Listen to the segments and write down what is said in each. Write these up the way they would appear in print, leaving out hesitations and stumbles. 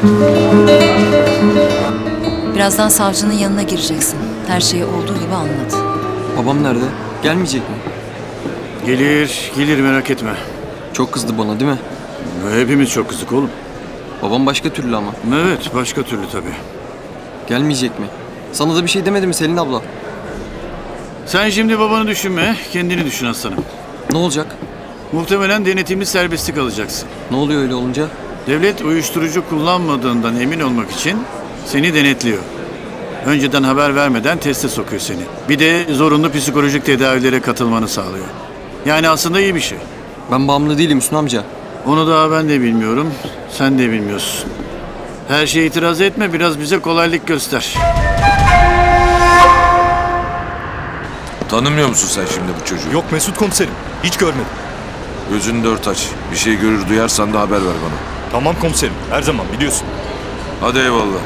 Birazdan savcının yanına gireceksin. Her şeyi olduğu gibi anlat. Babam nerede? Gelmeyecek mi? Gelir merak etme. Çok kızdı bana değil mi? Hepimiz çok kızdık oğlum. Babam başka türlü ama. Evet, başka türlü tabii. Gelmeyecek mi? Sana da bir şey demedi mi Selin abla? Sen şimdi babanı düşünme, kendini düşün aslanım. Ne olacak? Muhtemelen denetimli serbestlik alacaksın. Ne oluyor öyle olunca? Devlet uyuşturucu kullanmadığından emin olmak için seni denetliyor. Önceden haber vermeden teste sokuyor seni. Bir de zorunlu psikolojik tedavilere katılmanı sağlıyor. Yani aslında iyi bir şey. Ben bağımlı değilim Hüsnü amca. Onu daha ben de bilmiyorum, sen de bilmiyorsun. Her şeye itiraz etme, biraz bize kolaylık göster. Tanımıyor musun sen şimdi bu çocuğu? Yok Mesut komiserim. Hiç görmedim. Gözünü dört aç. Bir şey görür duyarsan da haber ver bana. Tamam komiserim. Her zaman biliyorsun. Hadi eyvallah.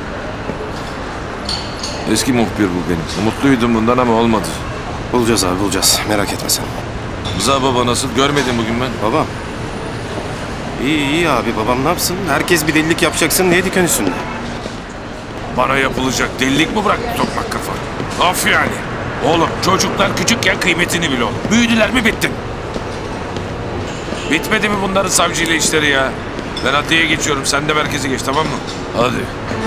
Eski muhbir bu benim. Umutluydum bundan ama olmadı. Bulacağız abi bulacağız. Merak etme sen. Rıza baba nasıl? Görmedim bugün ben. Babam. İyi abi babam ne yapsın? Herkes bir delilik yapacaksın diye diken üstünde. Bana yapılacak delilik mi bıraktı tokmak kafa? Of yani. Oğlum çocuklar küçükken kıymetini bil oğlum. Büyüdüler mi bittin. Bitmedi mi bunların savcıyla işleri ya? Ben adliyeye geçiyorum. Sen de merkeze geç tamam mı? Hadi.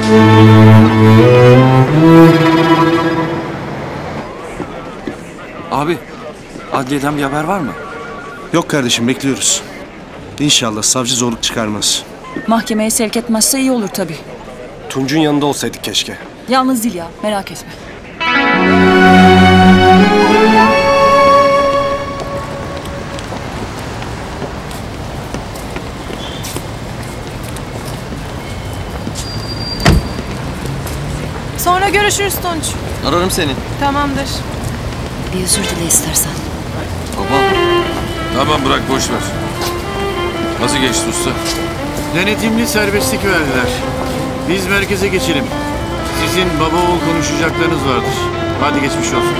Abi, adliyeden bir haber var mı? Yok kardeşim bekliyoruz. İnşallah savcı zorluk çıkarmaz. Mahkemeye sevk etmezse iyi olur tabii. Tunç'un yanında olsaydık keşke. Yalnız değil ya, merak etme. Sonra görüşürüz Tunç. Ararım seni. Tamamdır. Bir özür dile istersen. Baba. Tamam bırak boş ver. Nasıl geçti usta? Denetimli serbestlik verdiler. Biz merkeze geçelim. Sizin baba oğul konuşacaklarınız vardır. Hadi geçmiş olsun.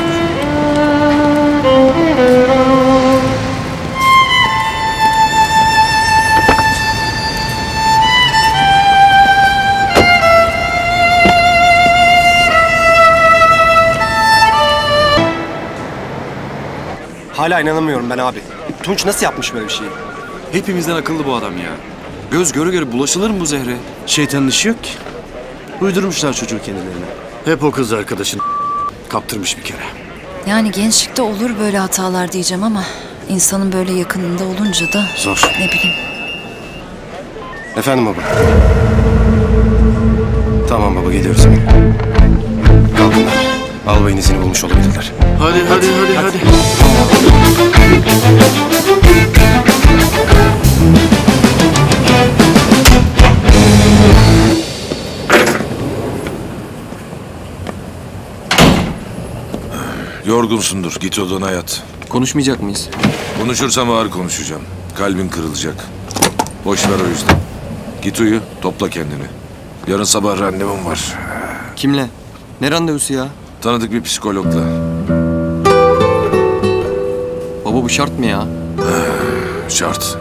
Hala inanamıyorum ben abi. Tunç nasıl yapmış böyle bir şeyi? Hepimizden akıllı bu adam ya. Göz göre göre bulaşılır mı bu zehre? Şeytanın işi yok ki. Uydurmuşlar çocuğu kendilerine. Hep o kız arkadaşın kaptırmış bir kere. Yani gençlikte olur böyle hatalar diyeceğim ama insanın böyle yakınında olunca da Zor. ne bileyim. Efendim baba. Tamam baba geliyoruz hemen. Kalkınlar. Albayın izini bulmuş olabilirler. Hadi. Yorgunsundur. Git odana yat. Konuşmayacak mıyız? Konuşursam ağır konuşacağım. Kalbin kırılacak. Boş ver o yüzden. Git uyu. Topla kendini. Yarın sabah randevum var. Kimle? Ne randevusu ya? Tanıdık bir psikologla. Baba bu şart mı ya? Şart.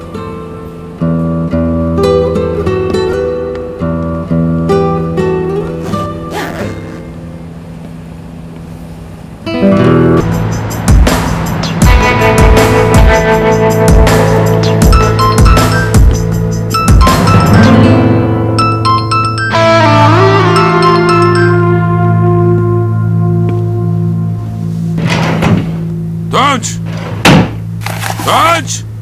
Tunç! Tunç!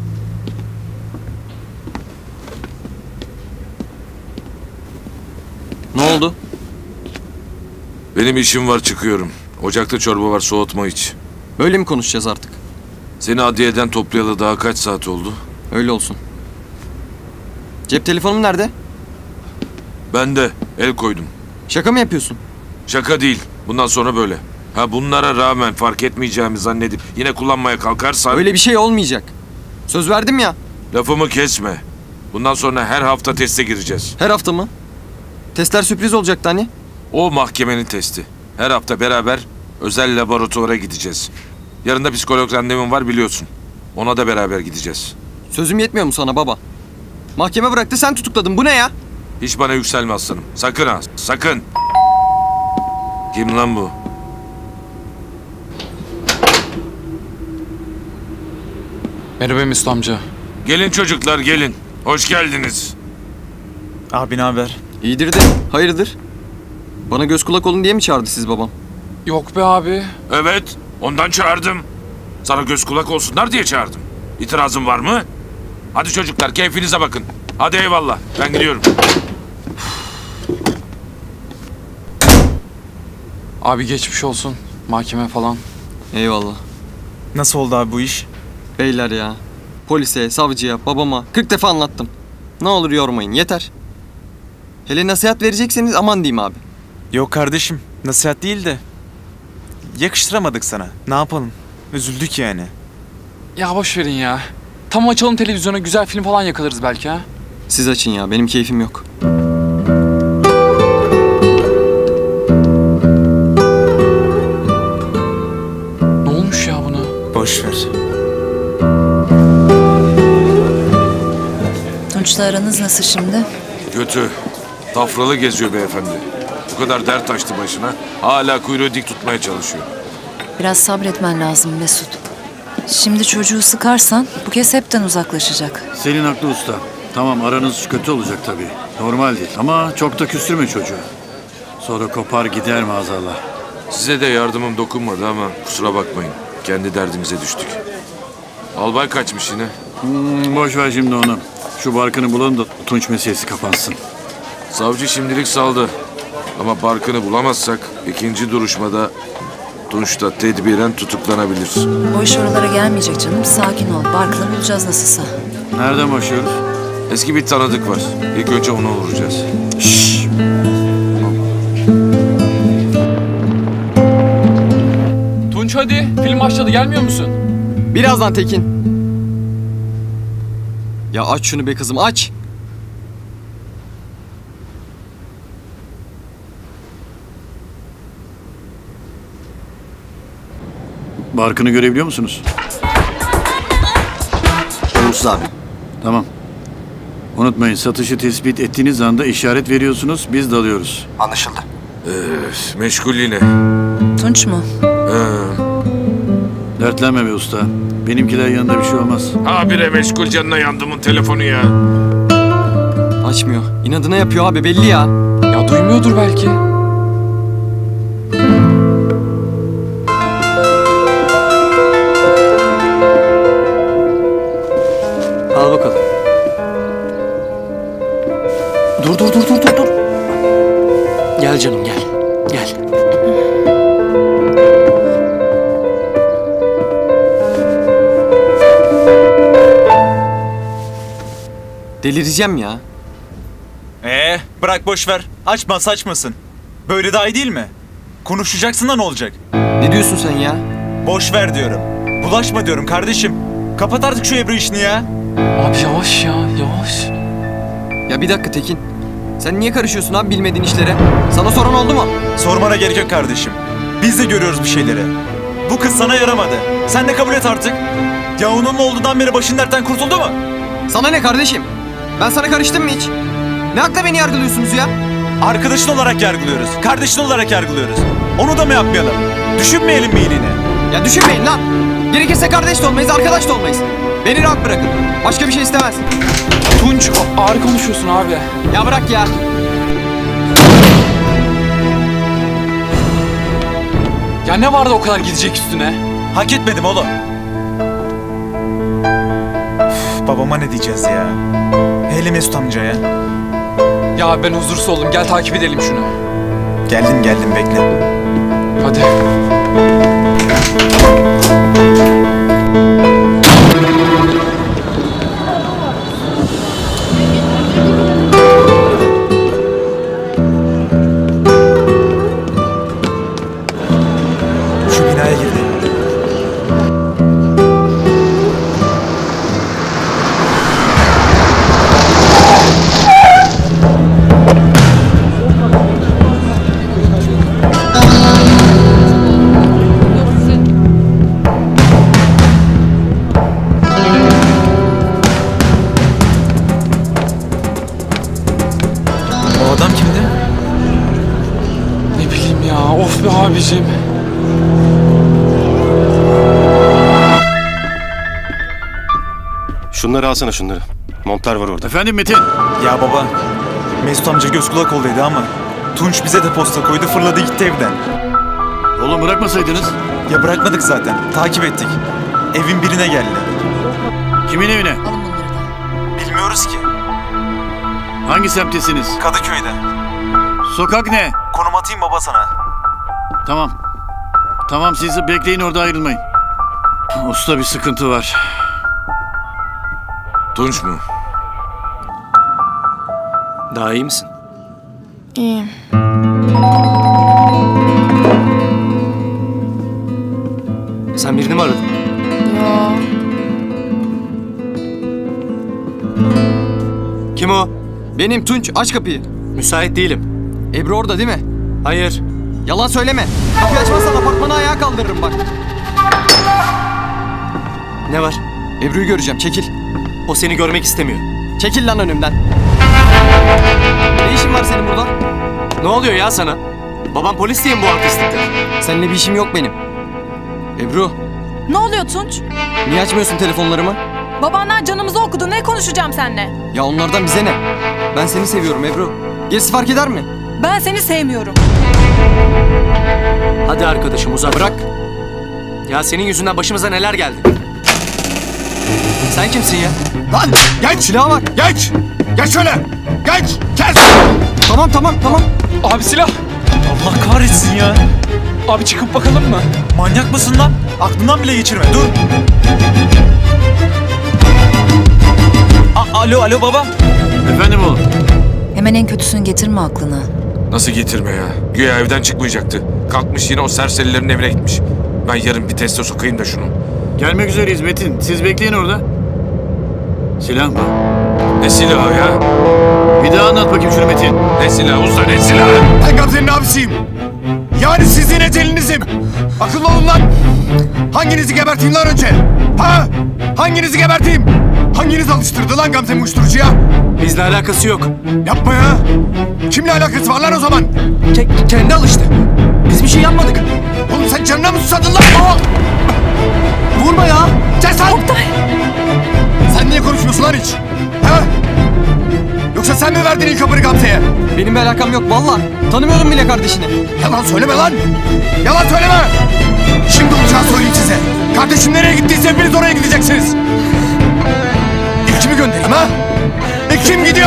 Ne oldu? Benim işim var çıkıyorum. Ocakta çorba var soğutma iç. Böyle mi konuşacağız artık? Seni adliyeden toplayalı daha kaç saat oldu? Öyle olsun. Cep telefonum nerede? Ben de el koydum. Şaka mı yapıyorsun? Şaka değil. Bundan sonra böyle. Ha bunlara rağmen fark etmeyeceğimi zannedip yine kullanmaya kalkarsan... Öyle bir şey olmayacak. Söz verdim ya. Lafımı kesme. Bundan sonra her hafta teste gireceğiz. Her hafta mı? Testler sürpriz olacaktı hani. O mahkemenin testi. Her hafta beraber özel laboratuvara gideceğiz. Yarın da psikolog randevum var biliyorsun. Ona da beraber gideceğiz. Sözüm yetmiyor mu sana baba? Mahkeme bıraktı sen tutukladın. Bu ne ya? Hiç bana yükselme aslanım. Sakın ha, sakın. Kim lan bu? Merhaba Mesut amca. Gelin çocuklar gelin. Hoş geldiniz. Abi ne haber? İyidir de hayırdır? Bana göz kulak olun diye mi çağırdı siz babam? Yok be abi. Evet, ondan çağırdım. Sana göz kulak olsunlar diye çağırdım. İtirazın var mı? Hadi çocuklar keyfinize bakın. Hadi eyvallah, ben gidiyorum. Abi geçmiş olsun. Mahkeme falan. Eyvallah. Nasıl oldu abi bu iş? Beyler ya. Polise, savcıya, babama 40 defa anlattım. Ne olur yormayın yeter. Hele nasihat verecekseniz aman diyeyim abi. Yok kardeşim, nasihat değil de yakıştıramadık sana. Ne yapalım? Üzüldük yani. Ya boş verin ya. Tam açalım televizyona, güzel film falan yakalarız belki ha. Siz açın ya benim keyfim yok. Ne olmuş ya buna? Boş ver. Tunç'la aranız nasıl şimdi? Kötü. Tafralı geziyor beyefendi. Bu kadar dert açtı başına. Hala kuyruğu dik tutmaya çalışıyor. Biraz sabretmen lazım Mesut. Şimdi çocuğu sıkarsan bu kez hepten uzaklaşacak. Selin haklı usta. Tamam aranız kötü olacak tabii. Normal değil ama çok da küstürme çocuğu. Sonra kopar gider maazallah. Size de yardımım dokunmadı ama kusura bakmayın. Kendi derdimize düştük. Albay kaçmış yine. Boş ver şimdi onu. Şu barkını bulalım da Tunç meselesi kapansın. Savcı şimdilik saldı. Ama barkını bulamazsak ikinci duruşmada Tunç da tedbiren tutuklanabilir. O iş oralara gelmeyecek canım. Sakin ol. Barkla bulacağız nasılsa. Nereden başlıyoruz? Eski bir tanıdık var. İlk önce onu vuracağız. Tunç hadi. Film başladı, gelmiyor musun? Birazdan Tekin. Ya aç şunu be kızım aç. Barkını görebiliyor musunuz? Olumsuz abi. Tamam. Unutmayın satışı tespit ettiğiniz anda işaret veriyorsunuz, biz dalıyoruz. Anlaşıldı. Meşgul yine. Tunç mu? Dertlenme be usta. Benimkiler yanında bir şey olmaz. Habire meşgul canına yandımın telefonu ya. Açmıyor. İnadına yapıyor abi belli ya. Ya duymuyordur belki. Al bakalım. Dur. Gel canım gel. Gel. Delireceğim ya. Bırak boş ver. Açma saçmasın. Böyle daha iyi değil mi? Konuşacaksın da ne olacak? Ne diyorsun sen ya? Boş ver diyorum. Bulaşma diyorum kardeşim. Kapat artık şu Ebru işini ya. Abi yavaş ya, yavaş. Ya bir dakika Tekin. Sen niye karışıyorsun abi bilmediğin işlere? Sana soran oldu mu? Sormana gerek yok kardeşim. Biz de görüyoruz bir şeyleri. Bu kız sana yaramadı. Sen de kabul et artık. Ya onunla olduğundan beri başın dertten kurtuldu mu? Sana ne kardeşim? Ben sana karıştım mı hiç? Ne hakla beni yargılıyorsunuz ya? Arkadaşın olarak yargılıyoruz. Kardeşin olarak yargılıyoruz. Onu da mı yapmayalım? Düşünmeyelim mi iyiliğini? Ya düşünmeyin lan. Gerekirse kardeş de olmayız, arkadaş da olmayız. Beni rahat bırakın. Başka bir şey istemez. Tunç ağır konuşuyorsun abi. Ya bırak ya. Ya ne vardı o kadar gidecek üstüne? Hak etmedim oğlum. Üf, babama ne diyeceğiz ya? Hele Mesut amcaya. Ya ben huzursuz oldum. Gel takip edelim şunu. Geldim bekle. Hadi. Şu binaya girdi. Abiciğim. Şunları alsana şunları. Montlar var orada. Efendim Metin? Ya baba, Mesut amca göz kulak olduydu ama Tunç bize de posta koydu, fırladı gitti evden. Oğlum bırakmasaydınız. Ya bırakmadık zaten, takip ettik. Evin birine geldi. Kimin evine? Alın bunları da. Bilmiyoruz ki. Hangi semttesiniz? Kadıköy'de. Sokak ne? Konum atayım baba sana. Tamam. Tamam siz bekleyin orada ayrılmayın. Usta bir sıkıntı var. Tunç mu? Daha iyi misin? İyiyim. Sen birini mi aradın? Yo. Kim o? Benim Tunç, aç kapıyı. Müsait değilim. Ebru orada değil mi? Hayır. Yalan söyleme. Kapıyı açmazsan apartmanı ayağa kaldırırım bak. Ne var? Ebru'yu göreceğim, çekil. O seni görmek istemiyor. Çekil lan önümden. Ne işin var senin burada? Ne oluyor ya sana? Babam polis diye mi bu artistlikte? Seninle bir işim yok benim. Ebru, Ne oluyor Tunç? niye açmıyorsun telefonlarımı? Babanlar canımızı okudu. Ne konuşacağım seninle? Ya onlardan bize ne? Ben seni seviyorum Ebru. Gerisi fark eder mi? Ben seni sevmiyorum. Hadi arkadaşım uzak. Bırak. Ya senin yüzünden başımıza neler geldi? Sen kimsin ya? Lan geç! Silahı var. Geç! Geç şöyle! Geç! Kes! Tamam. Abi silah. Allah kahretsin ya. Abi çıkıp bakalım mı? Manyak mısın lan? Aklından bile geçirme, dur. Alo baba. Efendim oğlum? Hemen en kötüsünü getirme aklına. Nasıl getirme ya? Güya evden çıkmayacaktı. Kalkmış yine o serserilerin evine gitmiş. Ben yarın bir teste sokayım da şunu. Gelmek üzereyiz Metin. Siz bekleyin orada. Silah mı? Ne silahı ya? Bir daha anlat bakayım şunu Metin. Ne silahı usta, ne silahı? Ben Gamze'nin abisiyim. Yani sizin ecelinizim. Akıllı olun lan. Hanginizi geberteyim lan önce? Ha? Hanginizi geberteyim? Hanginiz alıştırdı lan Gamze'nin uyuşturucuya? Bizle alakası yok. Yapma ya. Kimle alakası var lan o zaman? Kendi alıştı. Biz bir şey yapmadık. Oğlum sen canına mı susadın lan? Vurma ya. Kes lan! Sen niye konuşmuyorsun lan hiç? Ha? Yoksa sen mi verdin ilk haberi Gamze'ye? Benim bir alakam yok vallahi. Tanımıyorum bile kardeşini. Yalan söyleme lan! Yalan söyleme! Şimdi olacağı söyleyeyim size. Kardeşim nereye gittiyse hepiniz oraya gideceksiniz. İlk kimi göndereyim ha? İlk kim gidiyor?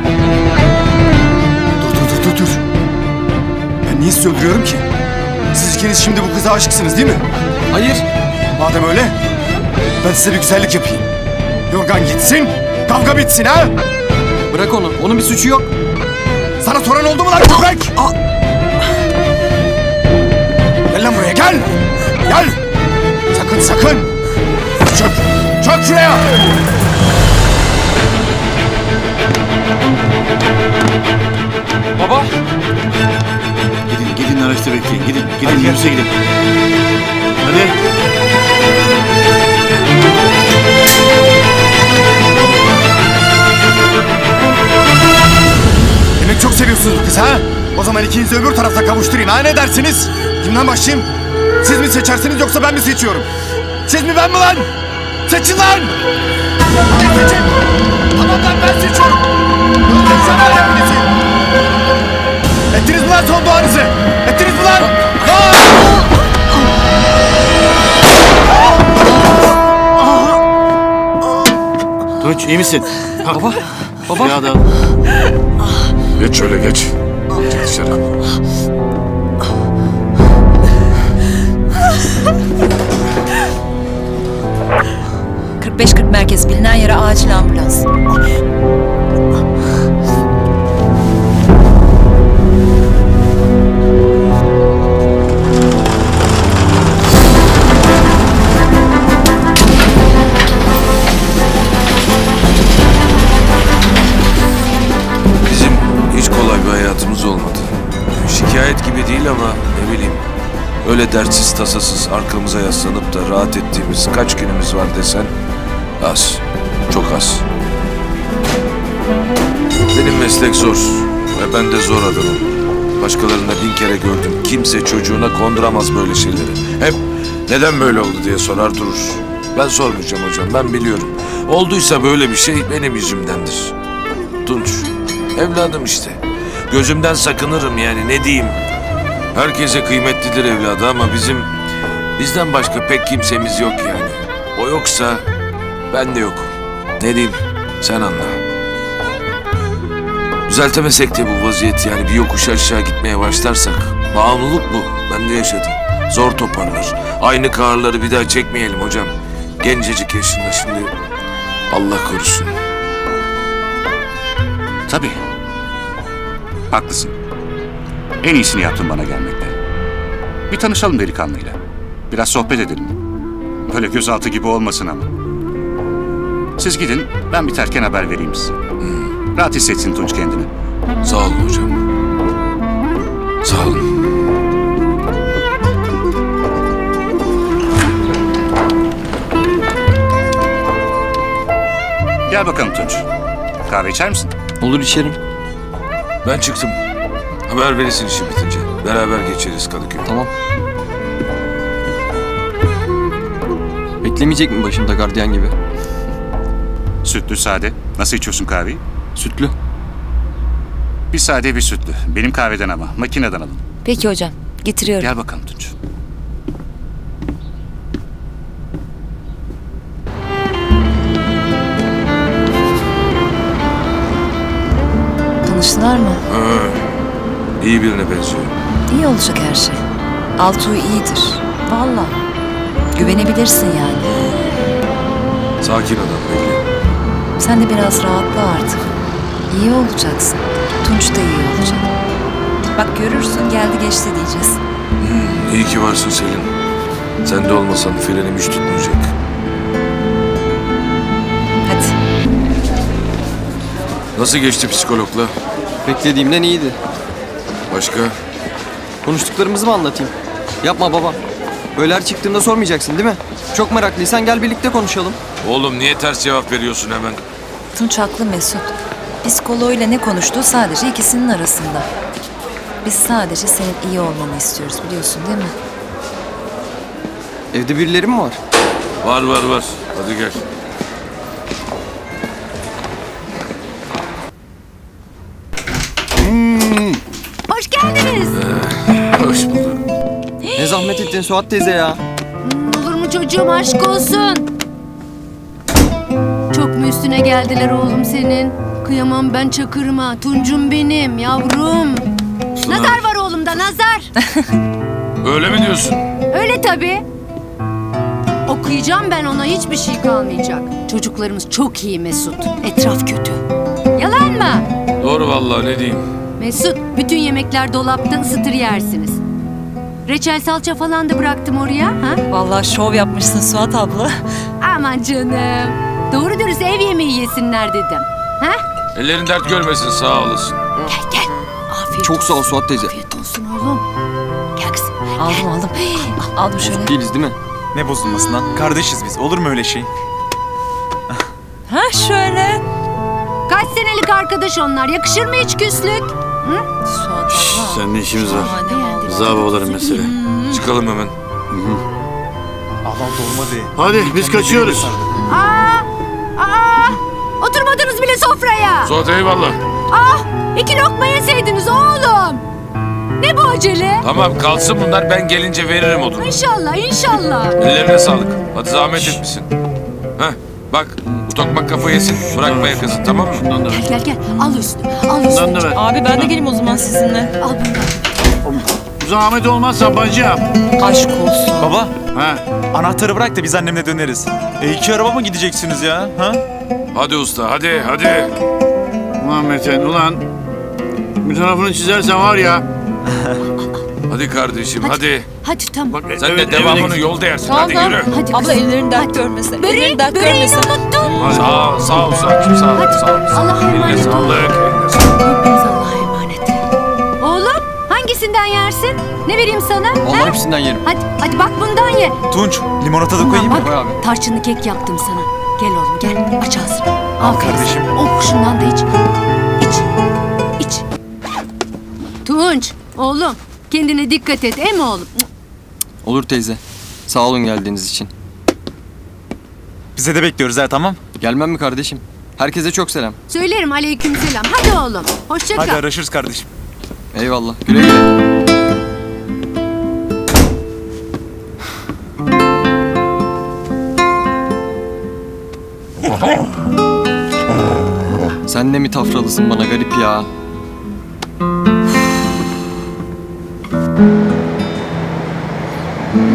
Dur. Ben niye sizi öldürüyorum ki? Siz ikiniz şimdi bu kıza aşıksınız değil mi? Hayır. Madem öyle, ben size bir güzellik yapayım. Yorgan gitsin, kavga bitsin ha? Bırak onu. Onun bir suçu yok. Sana soran oldu mu lan köpek? Gel lan buraya gel! Gel! Sakın! Çök şuraya! Baba. Gidin araçta bekleyin. Gidin minibüse gidin. Hadi. Demek çok seviyorsunuz bu kızı ha? O zaman ikinizi öbür tarafta kavuşturayım ha, ne dersiniz? Kimden başlayayım? Siz mi seçersiniz yoksa ben mi seçiyorum? Siz mi ben mi lan? Seçin lan! Seçin! Tamam lan ben seçiyorum! Öldüreceğim ben hepinizi! Ettiniz mi lan son duanızı? Ettiniz mi lan? Tunç iyi misin? Baba. Silahı da al. Geç şöyle geç. Çık dışarı. ...45-40 merkez, bilinen yere acil ambulans. Bizim hiç kolay bir hayatımız olmadı. Şikayet gibi değil ama ne bileyim. Öyle dertsiz tasasız arkamıza yaslanıp da rahat ettiğimiz kaç günümüz var desen az. Çok az. Benim meslek zor ve ben de zor adamım. Başkalarında 1000 kere gördüm. Kimse çocuğuna konduramaz böyle şeyleri. Hep neden böyle oldu diye sorar durur. Ben sormayacağım hocam, ben biliyorum. Olduysa böyle bir şey benim yüzümdendir. Tunç, evladım işte. Gözümden sakınırım yani, ne diyeyim. Herkese kıymetlidir evladı ama bizden başka pek kimsemiz yok yani. O yoksa ben de yokum. Ne diyeyim, sen anla. Düzeltemesek de bu vaziyeti, yani bir yokuş aşağı gitmeye başlarsak, bağımlılık bu. Ben de yaşadım. Zor toparlar. Aynı kahırları bir daha çekmeyelim hocam. Gencecik yaşında şimdi. Allah korusun. Tabii. Haklısın. En iyisini yaptın bana gelmekle. Bir tanışalım delikanlıyla. Biraz sohbet edelim. Böyle gözaltı gibi olmasın ama. Siz gidin, ben biterken haber vereyim size. Rahat hissetsin Tunç kendini. Sağ olun hocam. Sağ olun. Gel bakalım Tunç. Kahve içer misin? Olur, içerim. Ben çıktım. Haber verirsin işi bitince. Beraber geçeriz Kadıköy. Tamam. Beklemeyecek mi başımda gardiyan gibi? Sütlü, sade. Nasıl içiyorsun kahveyi? Sütlü. Bir sade, bir sütlü. Benim kahveden ama. Makineden alın. Peki hocam. Getiriyorum. Gel bakalım Tunç. Tanıştılar mı? İyi birine benziyor. İyi olacak her şey. Altuğ iyidir. Vallahi. Güvenebilirsin yani. Sakin adam belli. Sen de biraz rahatla artık. İyi olacaksın. Tunç da iyi olacak. Bak görürsün, geldi geçti diyeceğiz. İyi ki varsın Selin. Sen de olmasan frenim hiç tutmayacak. Hadi. Nasıl geçti psikologla? Beklediğimden iyiydi. Başka? Konuştuklarımızı mı anlatayım? Yapma baba. Böyle her çıktığımda sormayacaksın değil mi? Çok meraklıysan gel birlikte konuşalım. Oğlum niye ters cevap veriyorsun hemen? Tunç haklı Mesut. Psikoloğuyla ne konuştuğu sadece ikisinin arasında. Biz sadece senin iyi olmanı istiyoruz, biliyorsun değil mi? Evde birileri mi var? Var. Hadi gel. Hoş geldiniz. Hoş bulduk. Ne zahmet ettin Suat teyze ya. Olur mu çocuğum, aşk olsun. Çok mu üstüne geldiler oğlum senin? Kıyamam ben Çakır'ıma. Tuncum benim yavrum. Nazar var oğlumda, nazar. Öyle mi diyorsun? Öyle tabii. Okuyacağım ben ona, hiçbir şey kalmayacak. Çocuklarımız çok iyi Mesut. Etraf kötü. Yalan mı? Doğru vallahi, ne diyeyim. Mesut, bütün yemekler dolapta, ısıtır yersiniz. Reçel salça falan da bıraktım oraya. Ha? Vallahi şov yapmışsın Suat abla. Aman canım. Doğru dürüst ev yemeği yesinler dedim. Ha? Ellerin dert görmesin, sağ olasın. Gel. Afiyet Çok olsun. sağ ol Suat teyze. Afiyet olsun oğlum. Gel kızım. Aldım. Aldım şöyle. Bozuk değiliz değil mi? Ne bozulmasın lan? Kardeşiz biz. Olur mu öyle şey? Ha şöyle. Kaç senelik arkadaş onlar. Yakışır mı hiç küslük? Hı? Suat abla. Seninle işimiz var. Şahane. Rıza babaların mesele. Çıkalım hemen. Allah'ım olmadı. Hadi biz kaçıyoruz. Oturmadınız bile sofraya. Suat eyvallah. 2 lokma yeseydiniz oğlum. Ne bu acele? Tamam kalsın bunlar, ben gelince veririm odunu. İnşallah. Ellerine sağlık. Hadi zahmet etmişsin. Heh bak, bu tokmak kafa yesin. Bırakmaya kızın, tamam mı? Gel. Al üstünü. Bundan da ver. Abi ben de geleyim o zaman sizinle. Al bundan. Zahmet olmazsa bacım. Aşk olsun. Baba, Ha. anahtarı bırak da biz annemle döneriz. 2 araba mı gideceksiniz ya? Ha? Hadi usta, hadi. Ulan Meten, ulan. Bir tarafını çizersen var ya. Hadi kardeşim, hadi. Hadi tamam. Bak, Sen de devamını yolda yersin. Hadi yürü. Hadi Abla ellerin dert görmesin. Ellerin dert Böreğini görmesin. unuttun. Sağ ol sakin, sağ ol. Allah'a Eline emanet ol. sağlık. Hepiniz Allah'a emanet. Oğlum hangisinden yersin? Ne vereyim sana? Vallahi hepsinden yerim. Hadi bak bundan ye. Tunç, limonata da koyayım mı? Koy abi. Tarçınlı kek yaptım sana. Gel oğlum gel. Aç ağzını. Aferin. kardeşim. Oh şundan da iç. İç. Tunç. Oğlum kendine dikkat et mi oğlum? Olur teyze. Sağ olun geldiğiniz için. Bize de bekliyoruz ha, tamam? Gelmem mi kardeşim? Herkese çok selam. Söylerim aleykümselam. Hadi oğlum. Hoşça kal. Hadi araşırız kardeşim. Eyvallah. Güle güle. Sen de mi tafralısın bana garip ya?